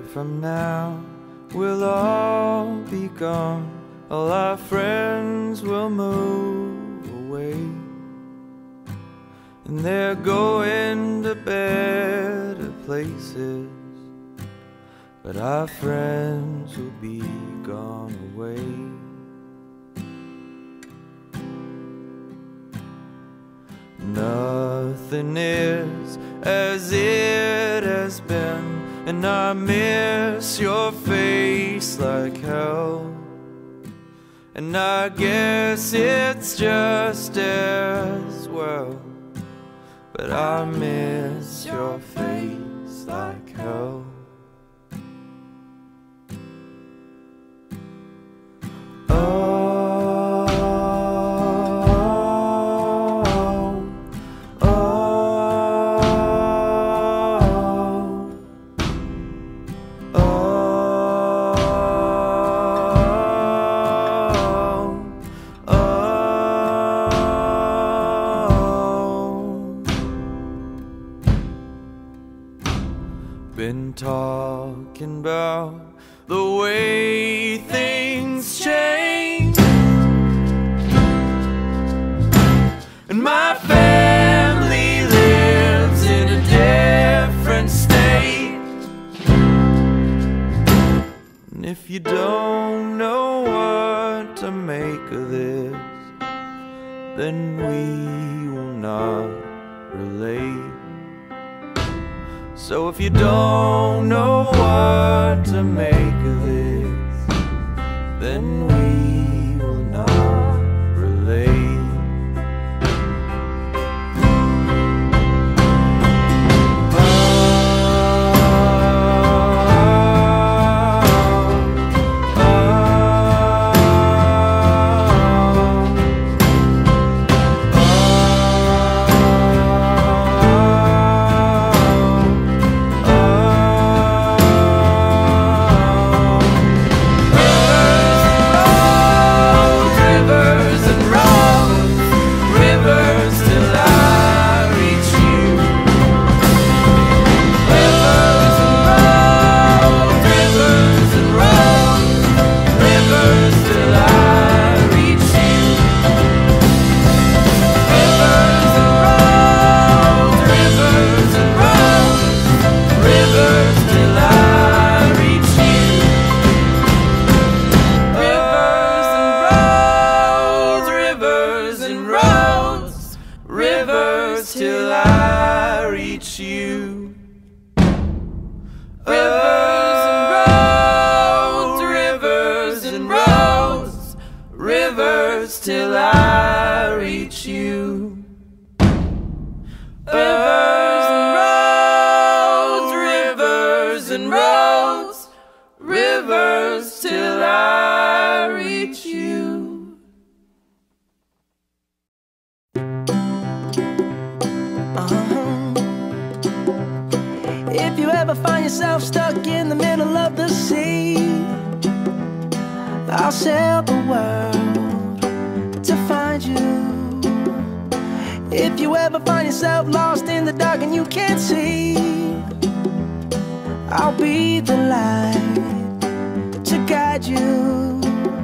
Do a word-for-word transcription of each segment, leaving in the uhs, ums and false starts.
from now we'll all be gone. All our friends will move away, and they're going to better places, but our friends will be gone away. Nothing is as it has been, and I miss your face like hell. And I guess it's just as well, but I miss your face like hell. Been talking about the way things change, and my family lives in a different state. And if you don't know what to make of this, then we will not relate. So if you don't know what to make of this, then we will not relate. Till I reach you. Rivers and roads, rivers and roads, rivers till I reach you. Rivers and roads, rivers and roads, rivers till I reach you. If you ever find yourself stuck in the middle of the sea, I'll sail the world to find you. If you ever find yourself lost in the dark and you can't see, I'll be the light to guide you.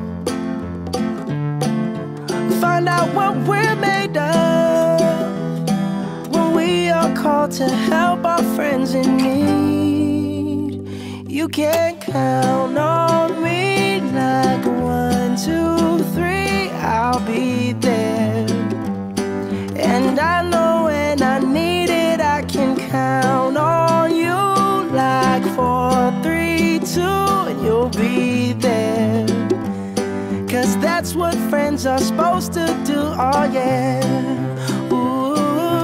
Find out what we're made of when we are called to help our friends in need. You can count on me like one, two, three, I'll be there. And I know when I need it, I can count on you like four, three, two, and you'll be there. Cause that's what friends are supposed to do, oh yeah. Ooh,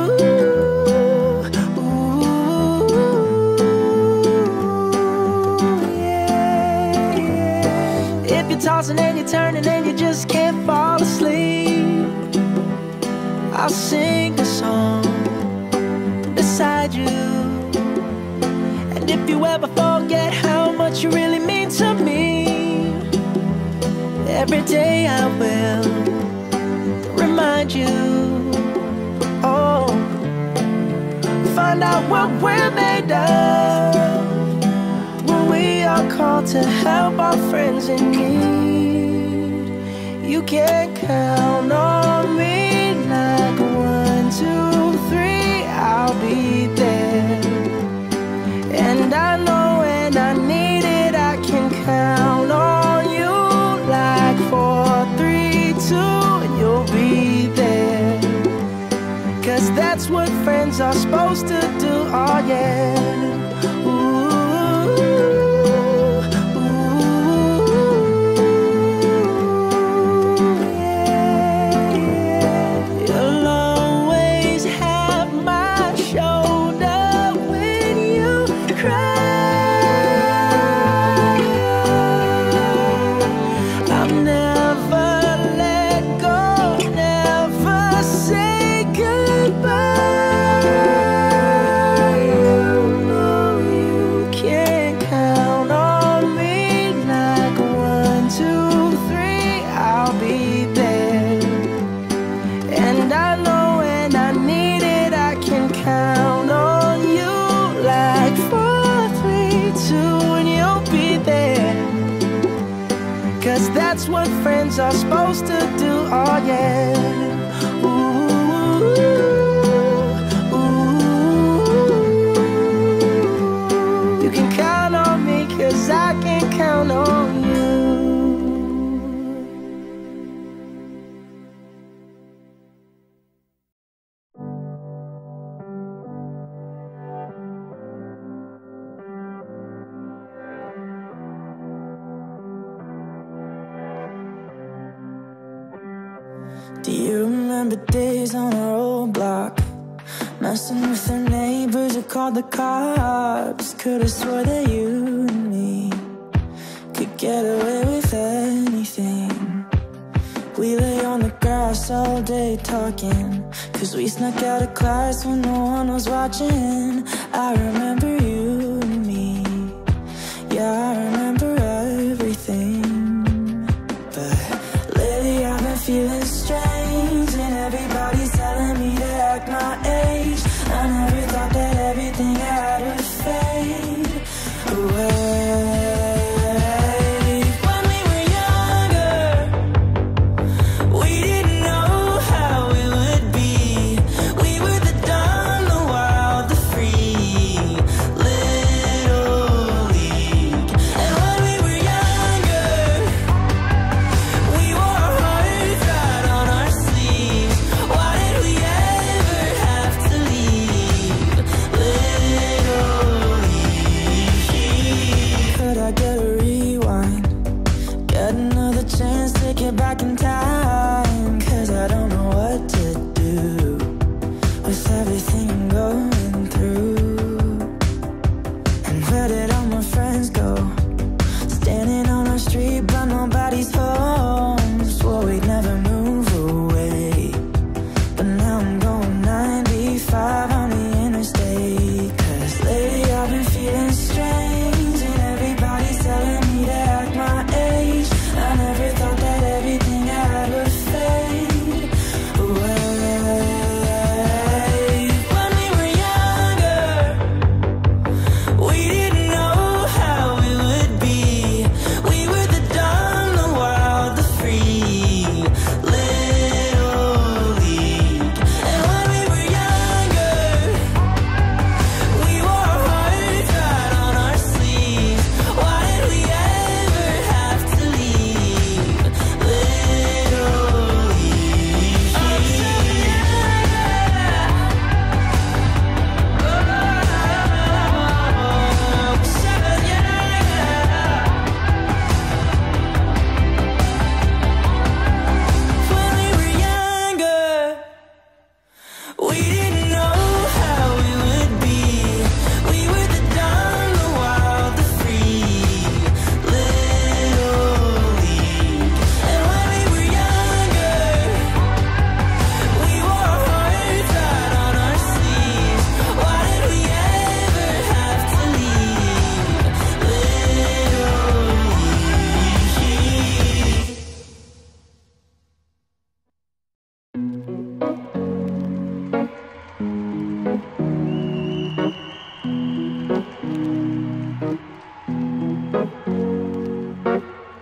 ooh, yeah, yeah. If you're tossing and you're turning and you just can't fall asleep, I'll sing a song beside you. And if you ever forget how much you really mean to me, every day I will remind you. Oh, find out what we're made of when we are called to help our friends in need. You can count on me like one, two, three, I'll be there. And I know when I need it, I can count on you like four, three, two, and you'll be there. Cause that's what friends are supposed to do, oh yeah. Ooh. That's what friends are supposed to do, oh yeah. Ooh, ooh. You can count on me, cause I can count on you. Do you remember days on our old block, messing with our neighbors who called the cops? Could've swore that you and me could get away with anything. We lay on the grass all day talking, cause we snuck out of class when no one was watching. I remember you and me, yeah, I remember everything. But lately I've been feeling strange, and everybody's telling me to act my age. I never thought that everything I had would fade away. When we were younger, we didn't know how it would be. We were the dumb, the wild, the free.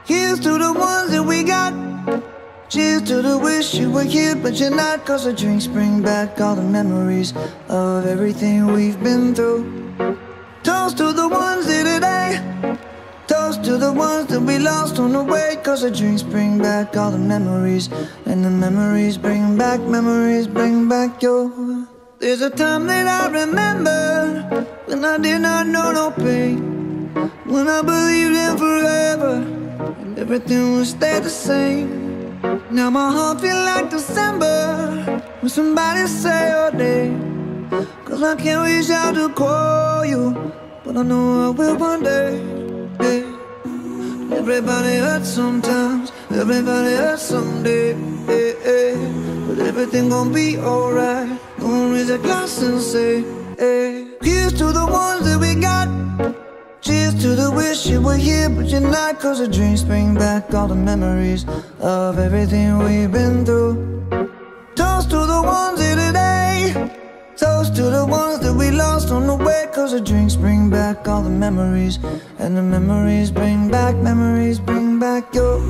Here's to the ones that we got. Cheers to the wish you were here but you're not. Cause the drinks bring back all the memories of everything we've been through. Toast to the ones here today. Toast to the ones that we lost on the way. Cause the drinks bring back all the memories. And the memories bring back, memories bring back your. There's a time that I remember when I did not know no pain, when I believed in forever and everything would stay the same. Now my heart feel like December when somebody say your name. Cause I can't reach out to call you, but I know I will one day. Hey. Everybody hurts sometimes, everybody hurts someday. Hey, hey. But everything gon' be alright. Gonna raise a glass and say, hey. Here's to the ones that we got. Cheers to the wish you were here but you're not. Cause the drinks bring back all the memories of everything we've been through. Toast to the ones here today. Toast to the ones that we lost on the way. Cause the drinks bring back all the memories. And the memories bring back, memories bring back your.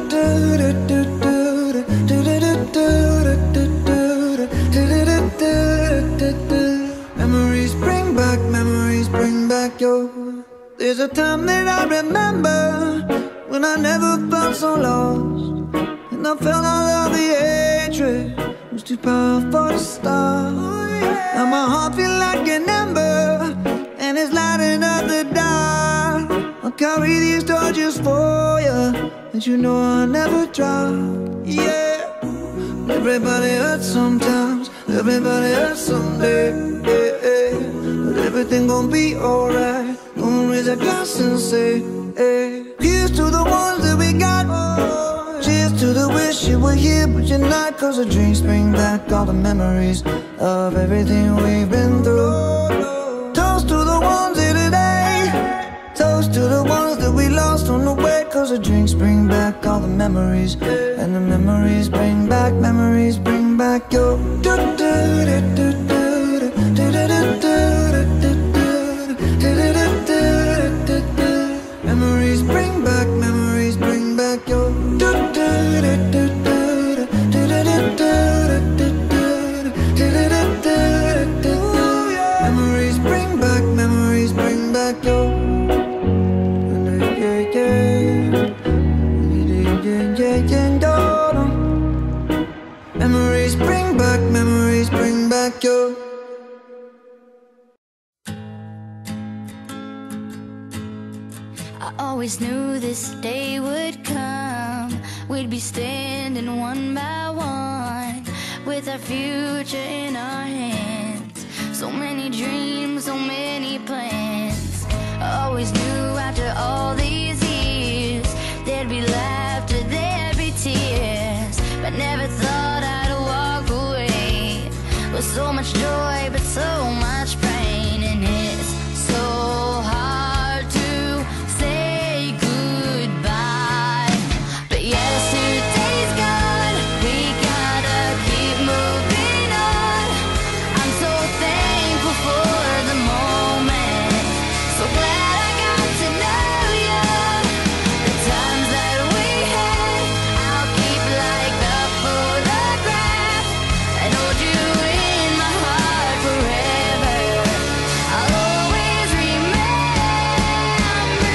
Memories bring back, memories bring back your. There's a time that I remember when I never felt so lost, and I felt all of the hatred was too powerful to stop. Now my heart feel like an ember, and it's lighting up the dark. I'll carry these torches for you, and you know I'll never drop. Yeah. Everybody hurts sometimes, everybody hurts someday. Yeah, yeah. But everything gon' be alright. Gonna raise a glass and say, hey. Here's to the ones that we got. Cheers to the wish you were here but you're not. Cause the drinks bring back all the memories of everything we've been through. Toast to the ones here today. Toast to the ones that we lost on the way. Cause the drinks bring back all the memories. And the memories bring back, memories bring back your. Memories bring back, memories bring back your. Memories bring back, memories bring back your. Memories bring back, memories bring back your. I always knew this day would come. We'd be standing one by one with our future in our hands. So many dreams, so many plans. I always knew after all these years there'd be laughter, there'd be tears, but never thought I'd walk away with so much joy but so much pain. And it's so hard to say goodbye, but yesterday's gone, we gotta keep moving on. I'm so thankful for the moment, so glad I got to know you. The times that we had, I'll keep like a photograph and hold you in my heart forever. I'll always remember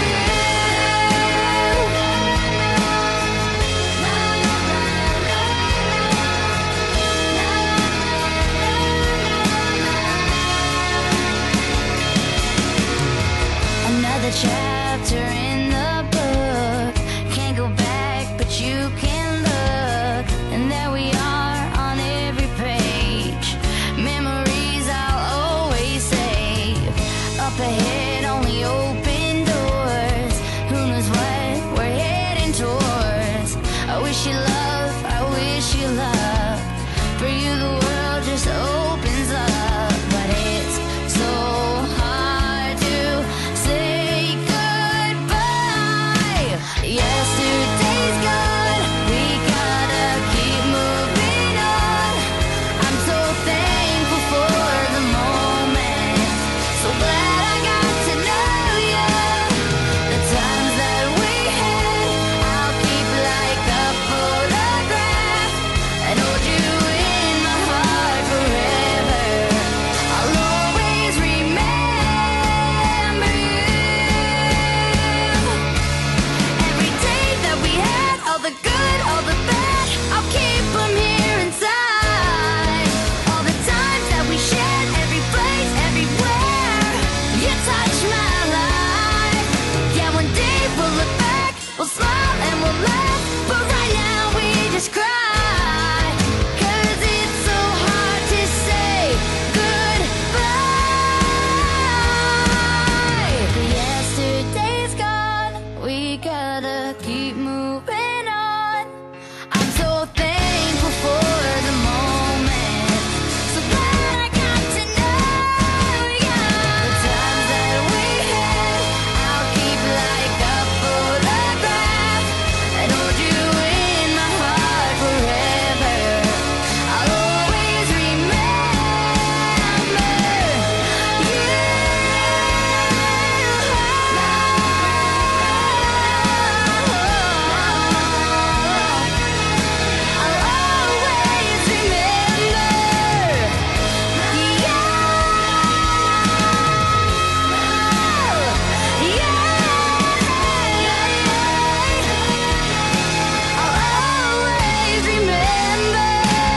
you. Another chapter in the book. Can't go back, but you can look, and there we are on every page. Memories I'll always save. Up ahead, only open doors. Who knows what we're heading towards? I wish you love, I wish you luck. For you the world just opens up, but it's so hard to say goodbye. Yesterday's gone, we gotta keep moving on. I'm so thankful for the moment, so glad I got to know you. The times that we had, I'll laugh, but right now we just cry, 'cause it's so hard to say goodbye. Yesterday's gone, we gotta keep moving on. I'm so thankful for the moment, so glad I got to know you. The times that we had, I'll keep like a photograph and hold you in my heart forever. I'll always remember you. I'll always remember you. I'll always remember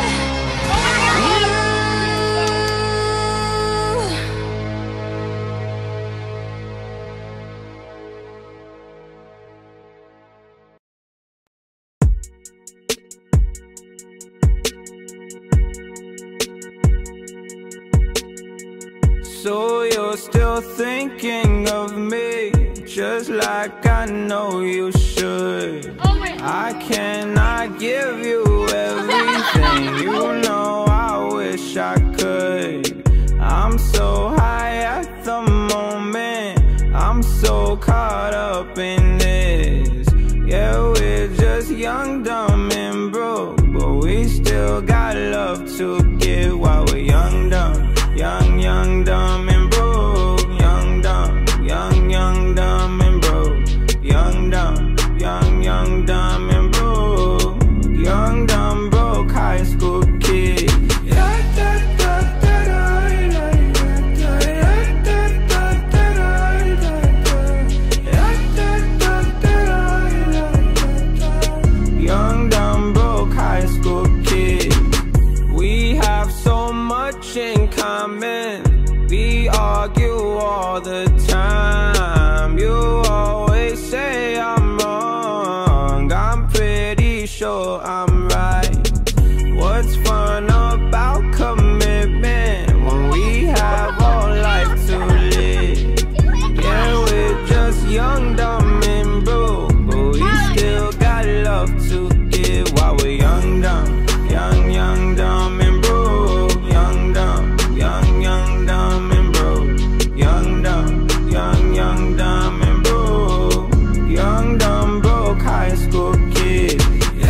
So you're still thinking of me, just like I know you should. I cannot give you everything, you know I wish I could. I'm so high at the moment, I'm so caught up in this. Yeah, we're just young, dumb, and broke, but we still got love to give while we're young, dumb. Young, young, dumb, and broke. Young, dumb, young, young, dumb, and broke. Young, dumb, young, young, dumb, and broke. Young, dumb, broke high school kid. Young, dumb, broke high school kid. We have so much in common. We argue all the time. You always say I'm wrong. I'm pretty sure I'm right. What's fun about commitment when we have all life to live? Yeah, we're just young, dumb, and broke, but we still got love to give while we're young, dumb. Young, young, dumb, and broke. Young, dumb, young, young, dumb, and broke. Young, dumb, young, young, dumb, and broke. Young, dumb, broke high school kid.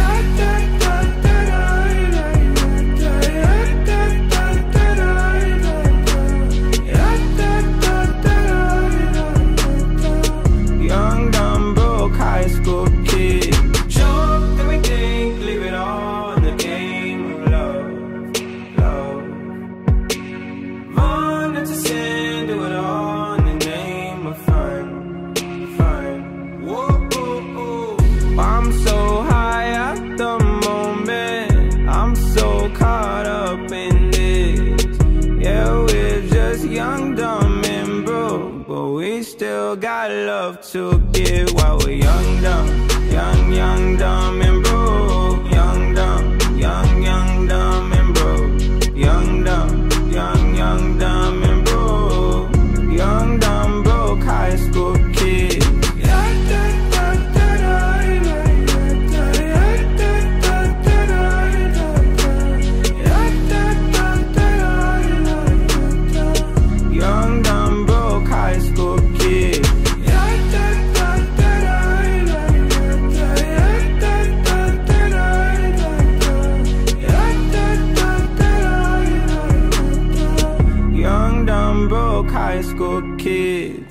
Young, dumb, broke high school kid. Jump, everything, leave it all in the game of love, love. Run into sin, do it all in the name of fun, fun. Whoa, oh, oh. I'm so high at the moment, I'm so caught up in this. Yeah, we're just young, dumb, and broke, but we still got love to give while we're young, dumb. Young, young, dumb, and broke. Young, dumb, young, young, dumb, and broke. Young, dumb, young, young, dumb, and broke. Young, dumb, broke high school kid. Young, dumb, broke high school kid. Young, dumb, broke high school kids.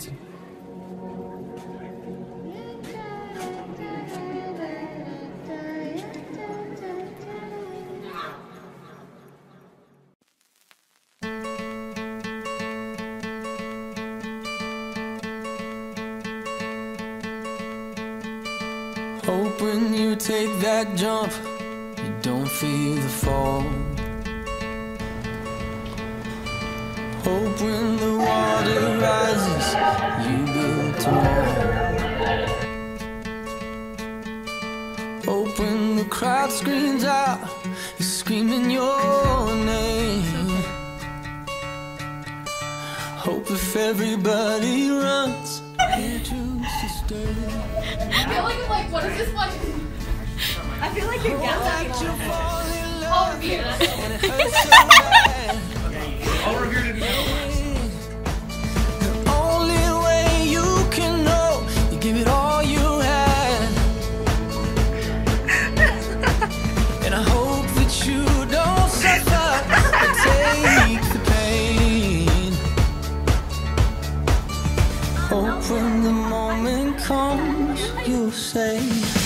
Hope when you take that jump, you don't feel the fall. Hope when the water rises, you build a wall. Hope when the crowd screams out, you're screaming your name. Hope if everybody runs, you choose to stay. I feel like I'm like, what is this one? I feel like you're gassing on I'll review that. I'll review it. The only way you can know, you give it all you had. And I hope that you don't suffer or take the pain. Hope when the moment comes, you'll say,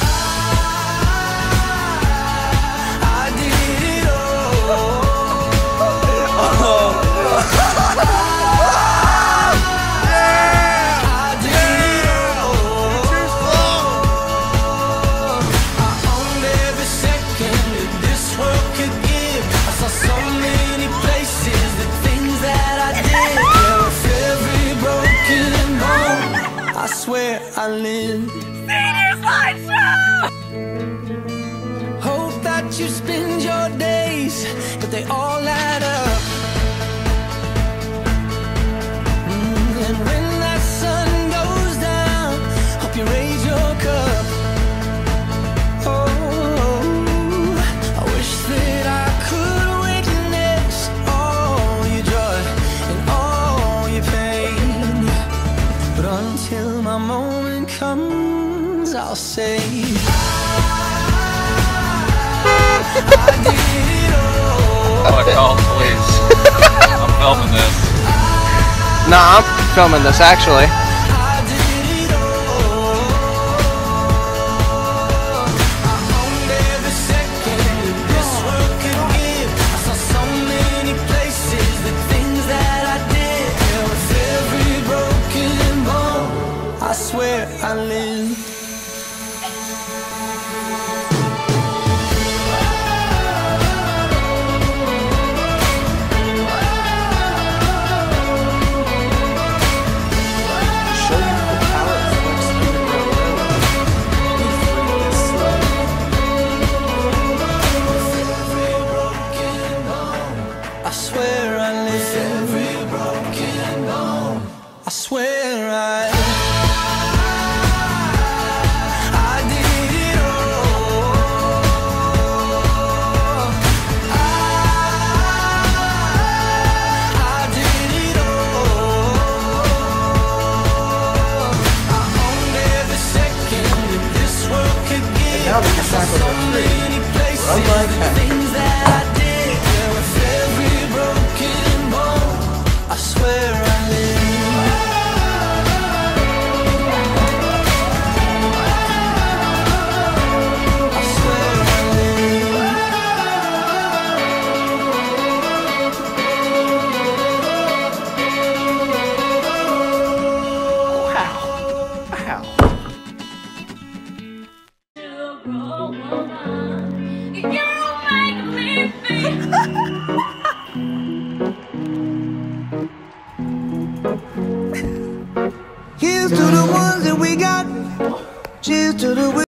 I swear I live. Senior Slideshow! Hope that you spend your days, but they all add up. Mm, and when that sun goes down, hope you raise your cup. Oh, I wish that I could witness all your joy and all your pain. But until my moment comes, I'll say, I did it all. Oh, call police. I'm filming this. Nah, I'm filming this actually. I did it all. I owned every second that this world could give. I saw so many places, the things that I did. Yeah, with every broken bone, I swear I live. I swear I live. Every broken bone, I swear I I did it all. I, I did it all. I owned every second that this world could give. now the I saw disciples so are free. many places, Unlike the that. things that I did. Yeah, with every broken bone, I swear I live. I swear I live. You make me feel. Here's to the ones that we got. Cheers to the